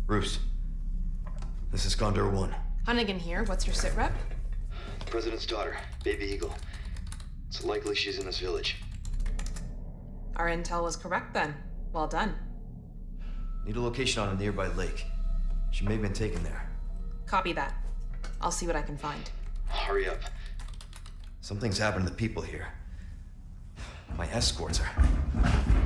Roost. This is Condor 1. Hunnigan here. What's your sit rep? The President's daughter, Baby Eagle. It's likely she's in this village. Our intel was correct then. Well done. Need a location on a nearby lake. She may have been taken there. Copy that. I'll see what I can find. Hurry up. Something's happened to the people here. My escorts are...